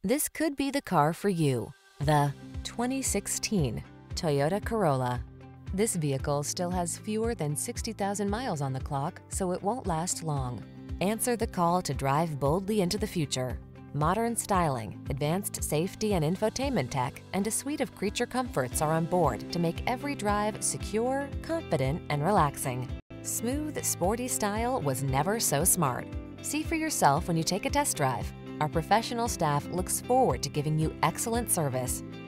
This could be the car for you. The 2016 Toyota Corolla. This vehicle still has fewer than 60,000 miles on the clock, so it won't last long. Answer the call to drive boldly into the future. Modern styling, advanced safety and infotainment tech, and a suite of creature comforts are on board to make every drive secure, confident, and relaxing. Smooth, sporty style was never so smart. See for yourself when you take a test drive. Our professional staff looks forward to giving you excellent service.